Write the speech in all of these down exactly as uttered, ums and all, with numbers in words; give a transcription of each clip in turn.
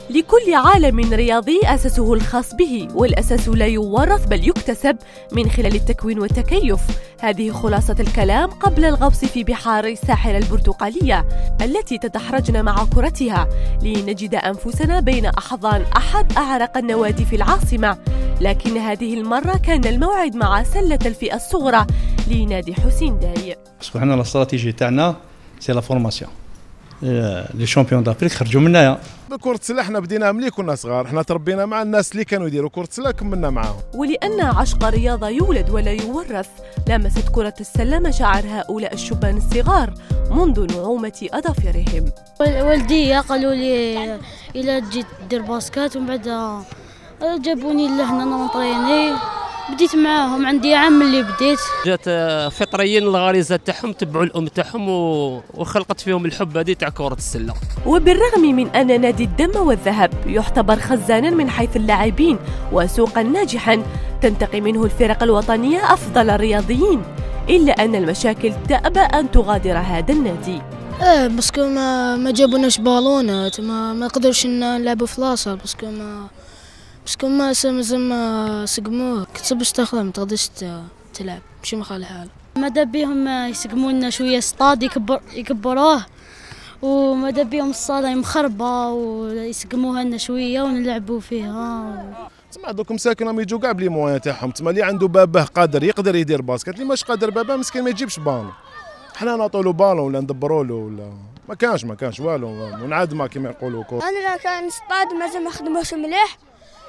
لكل عالم رياضي أساسه الخاص به، والأساس لا يورث بل يكتسب من خلال التكوين والتكيف. هذه خلاصة الكلام قبل الغوص في بحار الساحل البرتقالية التي تدحرجنا مع كرتها لنجد أنفسنا بين أحضان أحد أعرق النوادي في العاصمة. لكن هذه المرة كان الموعد مع سلة الفئة الصغرى لنادي حسين داي. حنا الاستراتيجي تاعنا سي لا فورماسيون. لي شامبيون دافريك خرجوا منايا. بكرة السلة حنا بدينا ملي كنا صغار، حنا تربينا مع الناس اللي كانوا يديروا كرة السلة كملنا معاهم. ولأن عشق رياضة يولد ولا يورث، لامست كرة السلة مشاعر هؤلاء الشبان الصغار منذ نعومة أظافرهم. والدي قالوا لي إلا تجي دير باسكت، ومن بعد جابوني لهنا نونطريني، بديت معاهم عندي عام اللي بديت. جات فطريين الغريزه تاعهم تبعوا الام تاعهم وخلقت فيهم الحب هذه تاع كره السله. وبالرغم من ان نادي الدم والذهب يعتبر خزانا من حيث اللاعبين وسوقا ناجحا تنتقي منه الفرق الوطنيه افضل الرياضيين، الا ان المشاكل تأبى ان تغادر هذا النادي. ايه باسكو ما ما جابوناش بالونات، ما ما نقدرش نلعبوا في لاصال باسكو ما باسكو ما زعما سقموه. كنت باش تاخذ ما تقدرش تلعب ماشي مخال الحال. ماذا بيهم يسقموا لنا شويه سطاد يكبر يكبروه، وماذا بيهم الصاله مخربه ويسقموها لنا شويه ونلعبوا فيها. تسمع دوك مساكن راهم يجوا كاع بلي موان تاعهم، تسمى اللي عنده باباه قادر يقدر يدير باسكت، اللي ماش قادر باباه مسكين ما يجيبش بالون. حنا نعطوا له بالون ولا ندبروا له ولا ما كانش ما كانش والو، ونعدمه كما يقولوا. انا لا كان سطاد مازال ما خدموش مليح،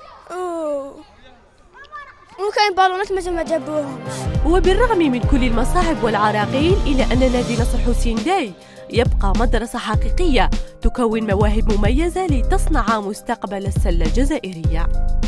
وكاين بالونات مازال ما جابوهمش. وبالرغم من كل المصاعب والعراقيل، إلا أن نادي نصر حسين داي يبقى مدرسة حقيقية تكون مواهب مميزة لتصنع مستقبل السلة الجزائرية.